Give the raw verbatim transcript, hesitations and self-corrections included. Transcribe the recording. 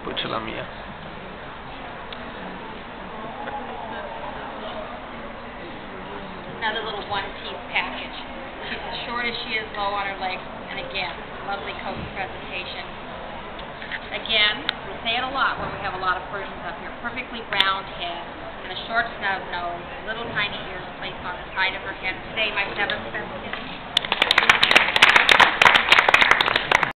Cucciola mia. Another little one-piece package. She's as short as she is low on her legs, and again, lovely coat presentation. Again, we say it a lot when we have a lot of Persians up here. Perfectly round head, and a short snub nose, little tiny ears placed on the side of her head. Today, my seventh best kitten.